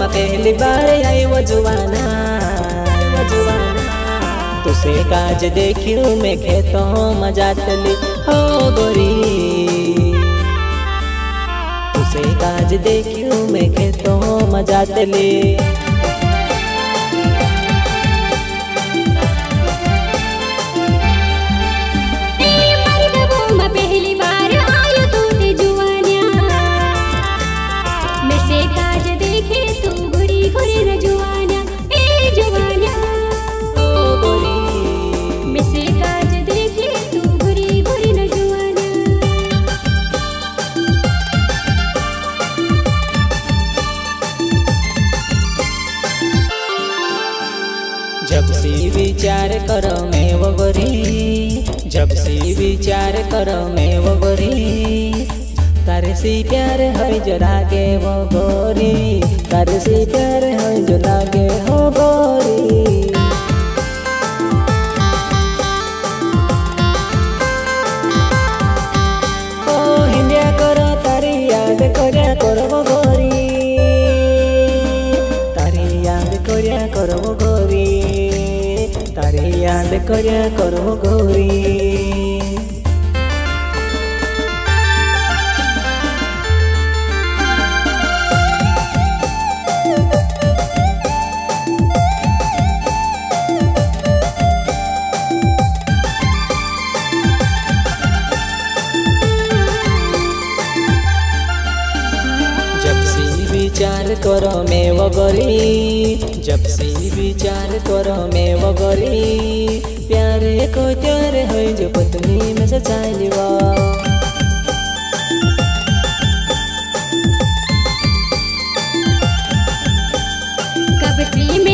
पहली बार आई वो जुवाना, वो जुवाना। तुसे काज देखियो मैं खेतों मजा तली हो गोरी, तुसे काज देखियो मैं खेतों मजा तली। जब से विचार करो मैं वो गोरी, जब से विचार करो मैं वो गोरी, तारे से प्यार है जो लागे वो गोरी, तारे से प्यार है जो लागे हो गोरी। ओ हिंदिया करो तारी याद कर्या करो वो गोरी, तारी याद कर्या करो वो गोरी, तारे याद कर्या करो गोरी। जब से विचार करो मैं वो गोरी, जब से विचार करो मैं वो गोरी, प्यारे को त्यार है जो पत्नी में सचाई लिवा। कब से